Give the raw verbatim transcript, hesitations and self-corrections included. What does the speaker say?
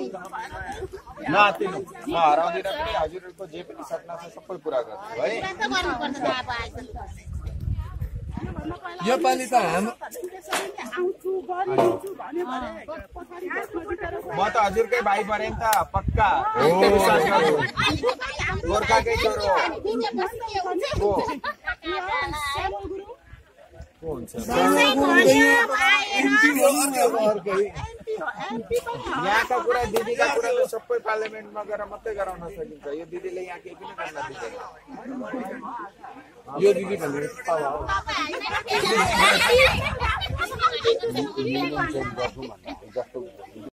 नआत्तिनु म हराउँदिन पनि हजुरहरुको जे पनि सपना छ सबै पूरा गर्छु है यो पालि त हाम म त हजुरकै भाइ परे नि त पक्का गोर्खाकै छोरो हो को हुन्छ यहाँका कुरा दिदीका कुरा त सबै पार्लियामेन्टमा गएर मात्रै गराउन सकिन्छ यो दिदीले यहाँ केही पनि गर्न दिँदैन यो दिदी भन्ने